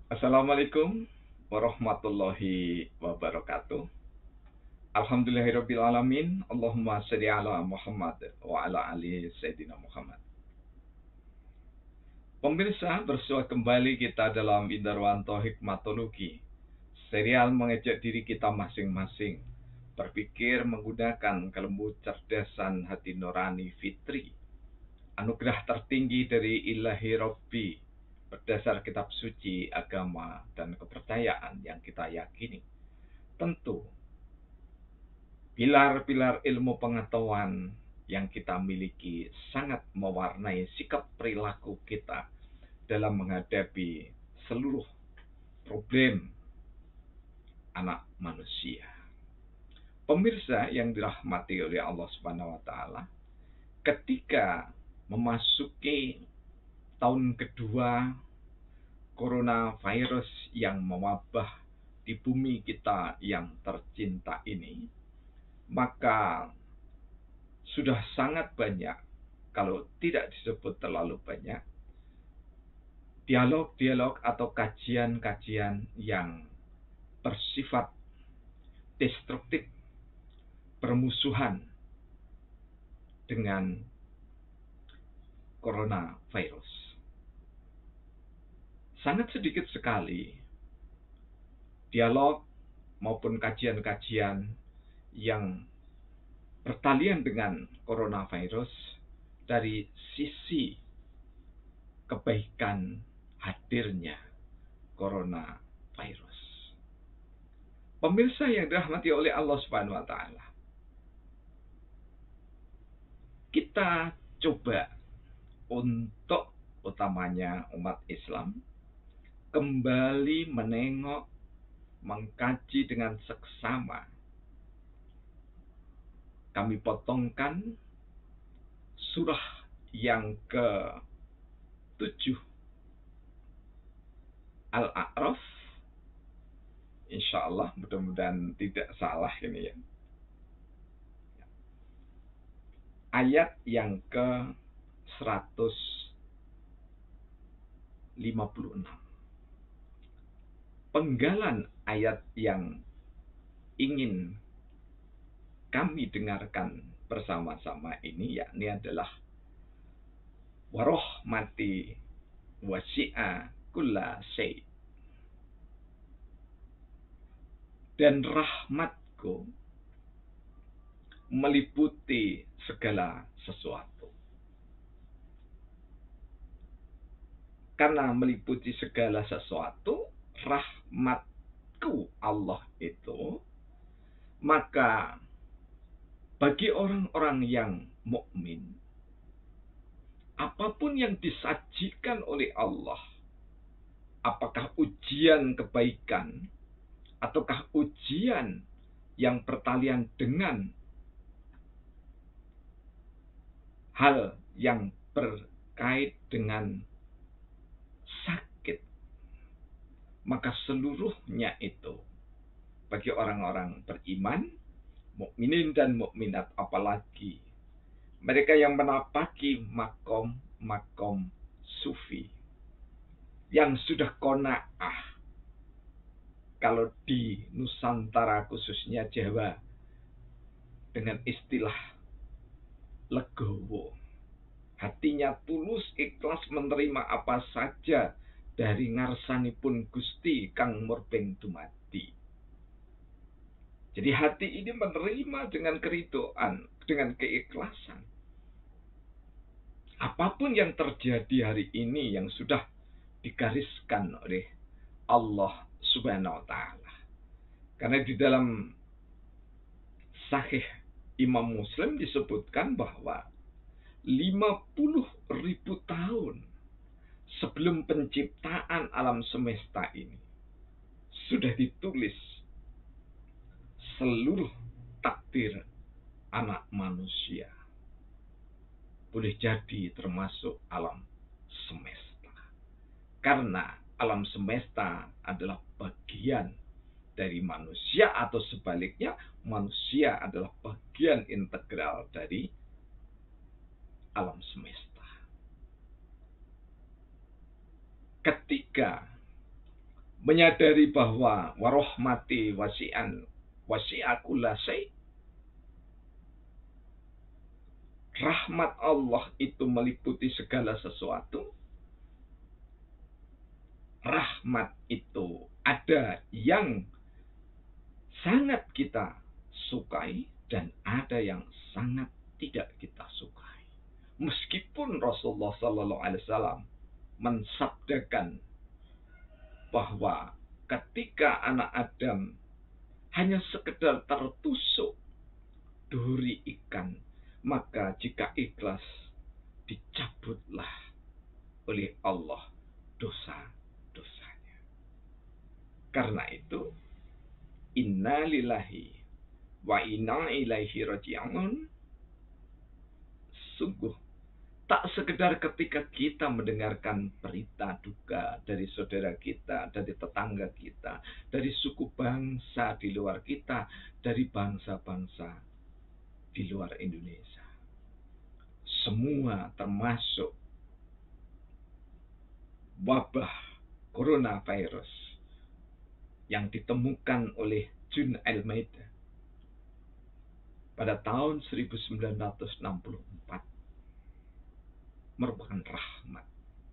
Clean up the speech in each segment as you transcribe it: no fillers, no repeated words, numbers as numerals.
Assalamualaikum warahmatullahi wabarakatuh. Alhamdulillahirabbil alamin. Allahumma shalli ala Muhammad wa ala ali Sayyidina Muhammad. Pemirsa, bersua kembali kita dalam Indarwanto Hikmatologi. Serial mengejek diri kita masing-masing. Berpikir menggunakan kelembu cerdasan hati nurani fitri. Anugerah tertinggi dari Ilahi Rabbi berdasar kitab suci, agama, dan kepercayaan yang kita yakini. Tentu, pilar-pilar ilmu pengetahuan yang kita miliki sangat mewarnai sikap perilaku kita dalam menghadapi seluruh problem anak manusia. Pemirsa yang dirahmati oleh Allah Subhanahu wa taala, ketika memasuki tahun kedua coronavirus yang mewabah di bumi kita yang tercinta ini, maka sudah sangat banyak, kalau tidak disebut terlalu banyak, dialog-dialog atau kajian-kajian yang bersifat destruktif, bermusuhan dengan coronavirus. Sangat sedikit sekali dialog maupun kajian-kajian yang bertalian dengan coronavirus dari sisi kebaikan hadirnya coronavirus. Pemirsa yang dirahmati oleh Allah Subhanahu wa taala, kita coba untuk utamanya umat Islam kembali menengok, mengkaji dengan seksama. Kami potongkan surah yang ke-7 Al-A'raf. Insya Allah mudah-mudahan tidak salah ini ya. Ayat yang ke-156. Penggalan ayat yang ingin kami dengarkan bersama-sama ini yakni adalah warahmati wasi'a kulla syai', dan rahmatku meliputi segala sesuatu. Karena meliputi segala sesuatu, rahmatku Allah itu, maka bagi orang-orang yang mukmin, apapun yang disajikan oleh Allah, apakah ujian kebaikan ataukah ujian yang bertalian dengan hal yang berkait dengan sakit, maka seluruhnya itu bagi orang-orang beriman, mukminin dan mukminat, apalagi mereka yang menapaki makom sufi yang sudah qanaah, kalau di Nusantara khususnya Jawa dengan istilah legowo, hatinya tulus ikhlas menerima apa saja dari ngarsanipun Gusti kang murbeng dumadi. Jadi hati ini menerima dengan keridhaan, dengan keikhlasan. Apapun yang terjadi hari ini yang sudah digariskan oleh Allah Subhanahu wa taala. Karena di dalam Sahih Imam Muslim disebutkan bahwa 50.000 tahun sebelum penciptaan alam semesta ini sudah ditulis seluruh takdir anak manusia. Boleh jadi termasuk alam semesta. Karena alam semesta adalah bagian dari manusia, atau sebaliknya manusia adalah bagian integral dari alam semesta. Ketika menyadari bahwa warahmati wasi'a kulla syai'. Rahmat Allah itu meliputi segala sesuatu. Rahmat itu ada yang sangat kita sukai dan ada yang sangat tidak kita sukai. Meskipun Rasulullah Sallallahu Alaihi Wasallam mensabdakan bahwa ketika anak Adam hanya sekedar tertusuk duri ikan, maka jika ikhlas dicabutlah oleh Allah dosa-dosanya. Karena itu, inna lillahi wa inna ilaihi raji'un. Sungguh tak sekedar ketika kita mendengarkan berita duka dari saudara kita, dari tetangga kita, dari suku bangsa di luar kita, dari bangsa-bangsa di luar Indonesia. Semua termasuk wabah coronavirus yang ditemukan oleh John Almeida pada tahun 1964 merupakan rahmat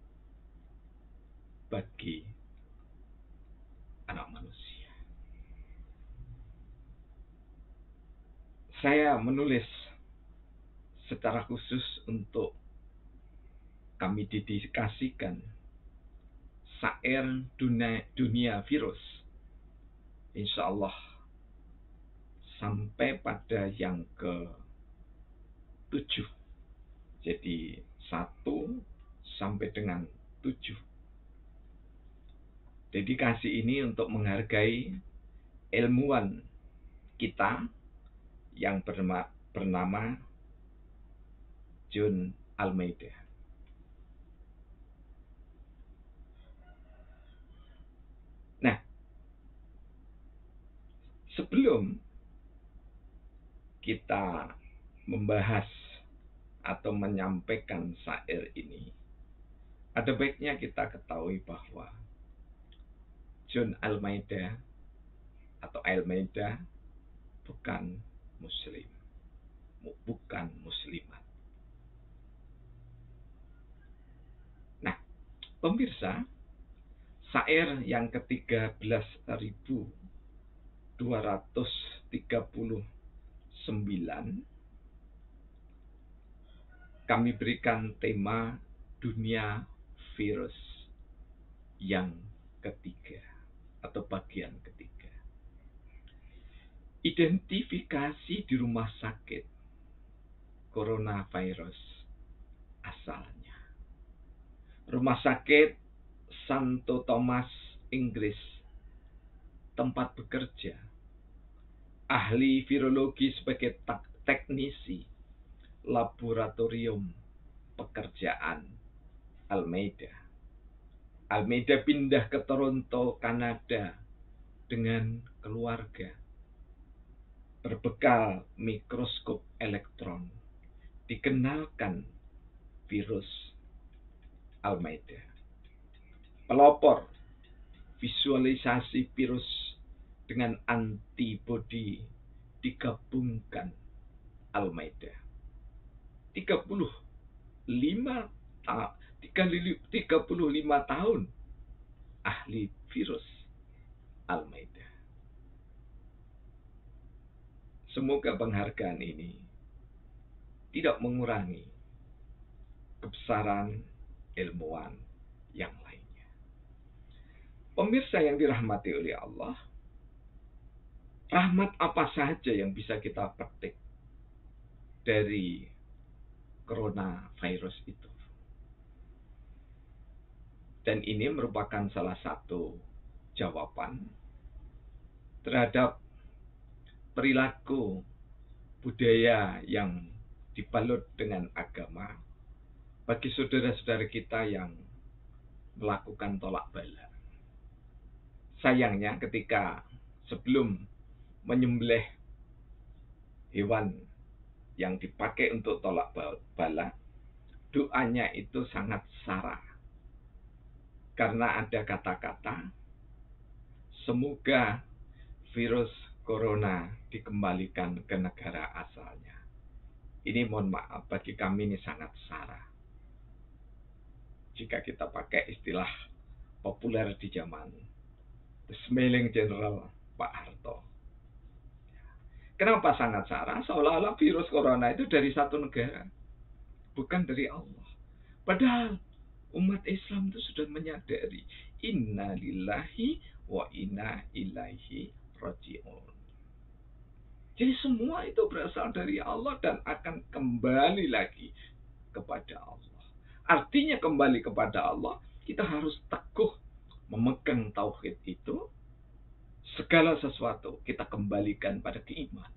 bagi anak manusia. Saya menulis secara khusus untuk kami dedikasikan syair dunia virus. Insya Allah sampai pada yang ke-7. Jadi 1 sampai dengan 7. Dedikasi ini untuk menghargai ilmuwan kita yang bernama John Almeida. Nah, sebelum kita membahas atau menyampaikan syair ini, ada baiknya kita ketahui bahwa John Almeida atau Almeida bukan muslim, bukan muslimat. Nah, pemirsa, syair yang ke-13.239 kami berikan tema dunia virus yang ketiga atau bagian ketiga. Identifikasi di rumah sakit coronavirus asalnya. Rumah sakit Santo Thomas, Inggris, tempat bekerja ahli virologi sebagai teknisi laboratorium pekerjaan Almeida. Almeida pindah ke Toronto, Kanada dengan keluarga. Berbekal mikroskop elektron, dikenalkan virus Almeida. Pelopor visualisasi virus dengan antibodi digabungkan Almeida. 35 tahun ahli virus Almeida. Semoga penghargaan ini tidak mengurangi kebesaran ilmuwan yang lainnya. Pemirsa yang dirahmati oleh Allah, rahmat apa saja yang bisa kita petik dari coronavirus itu? Dan ini merupakan salah satu jawaban terhadap perilaku budaya yang dibalut dengan agama bagi saudara-saudara kita yang melakukan tolak bala. Sayangnya ketika sebelum menyembelih hewan yang dipakai untuk tolak bala, doanya itu sangat sara. Karena ada kata-kata, Semoga virus corona dikembalikan ke negara asalnya. Ini mohon maaf, bagi kami ini sangat sara jika kita pakai istilah populer di zaman The Smiling General Pak Harto. Kenapa sangat sara? Seolah-olah virus corona itu dari satu negara, bukan dari Allah. Padahal umat Islam itu sudah menyadari inna lillahi wa inna ilaihi raji'un. Jadi semua itu berasal dari Allah dan akan kembali lagi kepada Allah. Artinya kembali kepada Allah, kita harus teguh memegang tauhid itu. Segala sesuatu kita kembalikan pada keimanan.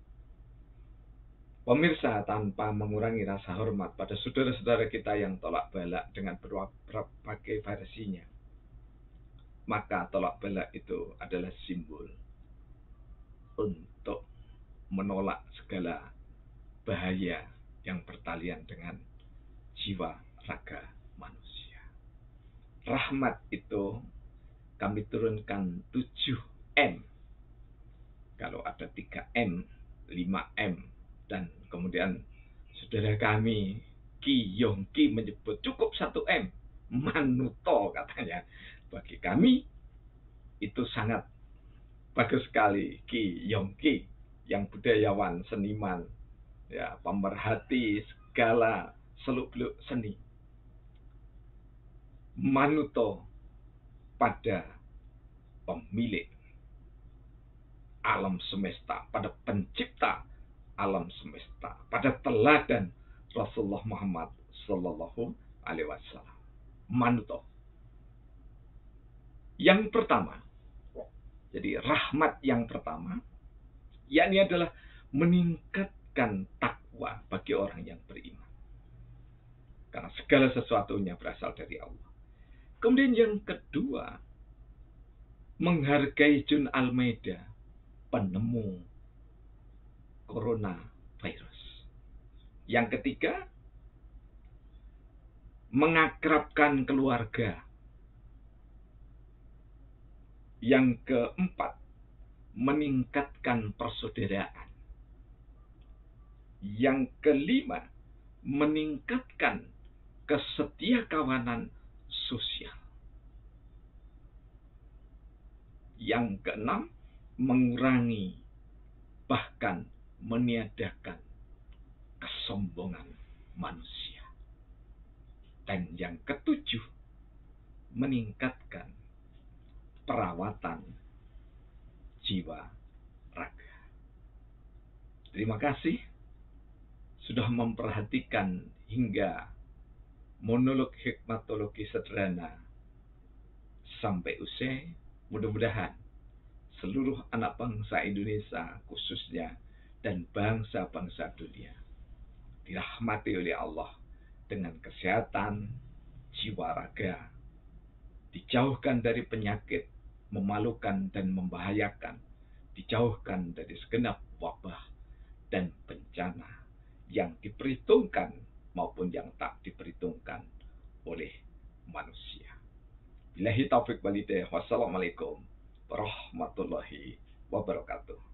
Pemirsa, tanpa mengurangi rasa hormat pada saudara-saudara kita yang tolak balak dengan berbagai versinya, maka tolak balak itu adalah simbol untuk menolak segala bahaya yang bertalian dengan jiwa raga manusia. Rahmat itu kami turunkan 7M. Kalau ada 3M, 5M, dan kemudian saudara kami Ki Yongki menyebut cukup 1M, Manuto katanya. Bagi kami itu sangat bagus sekali. Ki Yongki yang budayawan, seniman, ya, pemerhati segala seluk-beluk seni. Manuto pada pemilik alam semesta, pada pencipta alam semesta, pada teladan Rasulullah Muhammad Sallallahu Alaihi Wasallam. Manuto. Yang pertama, jadi rahmat yang pertama, yakni adalah meningkatkan takwa bagi orang yang beriman. Karena segala sesuatunya berasal dari Allah. Kemudian yang kedua, menghargai Jun Almeida, penemu coronavirus. Yang ketiga, mengakrabkan keluarga. Yang keempat, meningkatkan persaudaraan. Yang kelima, meningkatkan kesetiakawanan sosial. Yang keenam, mengurangi bahkan meniadakan kesombongan manusia. Dan yang ketujuh, meningkatkan perawatan jiwa raga. Terima kasih sudah memperhatikan hingga monolog hikmatologi sederhana sampai usai. Mudah-mudahan seluruh anak bangsa Indonesia khususnya dan bangsa-bangsa dunia dirahmati oleh Allah dengan kesehatan jiwa raga, dijauhkan dari penyakit memalukan dan membahayakan, dijauhkan dari segenap wabah dan bencana yang diperhitungkan maupun yang tak diperhitungkan oleh manusia. Billahi taufiq wal hidayah. Wassalamualaikum warahmatullahi wabarakatuh.